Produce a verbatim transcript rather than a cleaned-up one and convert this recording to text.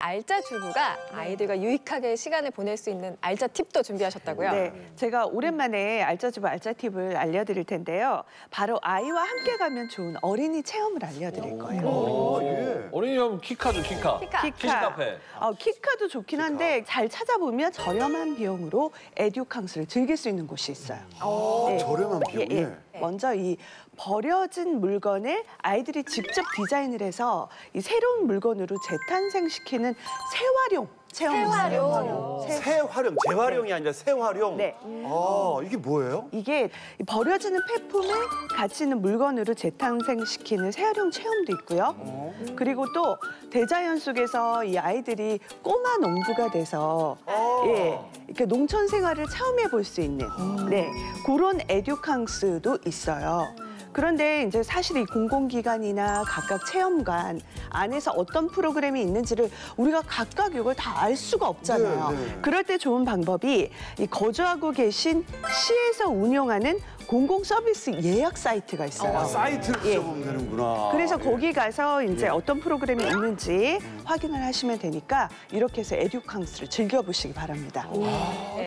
알짜주부가 아이들과 유익하게 시간을 보낼 수 있는 알짜 팁도 준비하셨다고요? 네, 제가 오랜만에 알짜주부 알짜 팁을 알려드릴 텐데요. 바로 아이와 함께 가면 좋은 어린이 체험을 알려드릴 거예요. 오, 예. 어린이 하면 키카죠, 키카. 키카. 키카 카페. 어, 키카도 좋긴 한데 잘 찾아보면 저렴한 비용으로 에듀캉스를 즐길 수 있는 곳이 있어요. 네. 저렴한 비용에. 예, 예. 먼저 이 버려진 물건을 아이들이 직접 디자인을 해서 이 새로운 물건으로 재탄생시키는 재활용 체험이 있어요. 재- 새활용, 재활용이 아니라 새활용. 네. 아, 이게 뭐예요? 이게 버려지는 폐품을 가치 있는 물건으로 재탄생시키는 재활용 체험도 있고요. 그리고 또 대자연 속에서 이 아이들이 꼬마 농부가 돼서 예, 이렇게 농촌 생활을 체험해 볼 수 있는 네, 그런 에듀캉스도 있어요. 그런데 이제 사실 이 공공기관이나 각각 체험관 안에서 어떤 프로그램이 있는지를 우리가 각각 이걸 다 알 수가 없잖아요. 네, 네. 그럴 때 좋은 방법이 이 거주하고 계신 시에서 운영하는 공공 서비스 예약 사이트가 있어요. 아, 사이트를 예. 찾아보면 되는구나. 그래서 예. 거기 가서 이제 예. 어떤 프로그램이 있는지 확인을 하시면 되니까 이렇게 해서 에듀캉스를 즐겨보시기 바랍니다.